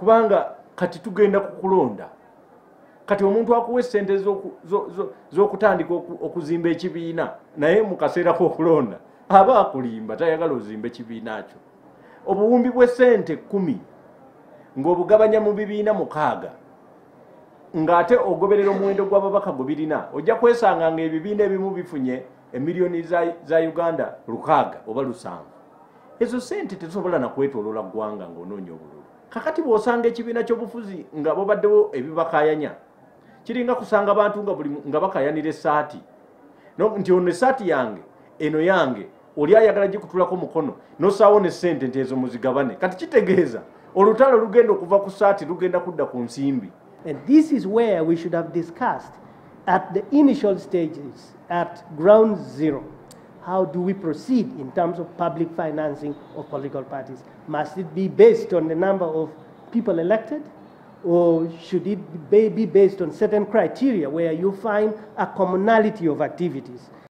kubanga kati tugenda kukulonda kati omuntu akuwa ssente z'okutandika okuzimba ekibiina naye mu kaseera k'okulonda aba akulimba tayagala ozimba ekibiina kyo obuwumbi bw'essente 10 ng'obugabanya mu bibiina 6 ng'ate ogoberera omuwendo gw'ababaka gwe birina ojja kwesanga ng'ebibiina ebimu bifunye emiliyoni za Uganda 6 oba 7 ezo ssente tezisobola na kwetoloola ggwanga ng'onoonya obululu kakati bw'osanga ekibiina ky'obufuzi nga bobaddewo ebibakayanya kiringa kusanga abantu nga bakayanira essaati nti ono essaati yange eno yange oli ayagala gikutulako mukono nosaawo ne ssente nti ezo muzigabane kati kitegeeza olutalo lugenda okuva ku ssaati lugenda kudda ku nsimbi. And this is where we should have discussed at the initial stages, at ground zero. How do we proceed in terms of public financing of political parties? Must it be based on the number of people elected? Or should it be based on certain criteria where you find a commonality of activities?